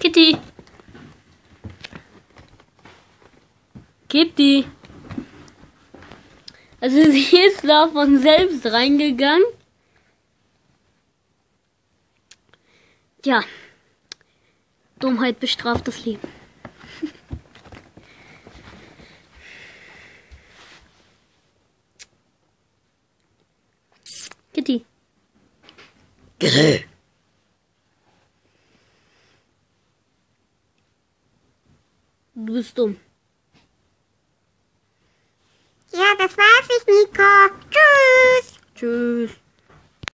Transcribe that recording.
Kitty. Kitty. Also sie ist da von selbst reingegangen. Tja. Dummheit bestraft das Leben. Kitty. Kitty. Du bist dumm.